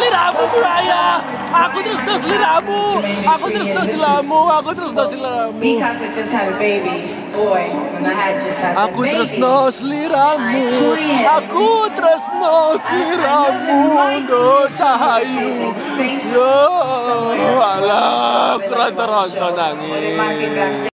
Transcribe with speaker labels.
Speaker 1: seliramu, Mariah. Aku terus seliramu. Aku terus seliramu. Aku terus seliramu.
Speaker 2: Because I just had a baby boy and I had just had
Speaker 1: Aku
Speaker 2: a
Speaker 1: terus
Speaker 2: baby.
Speaker 1: seliramu. Aku terus seliramu. Do cahayu. Yo, alah, keronta-ronta nangis.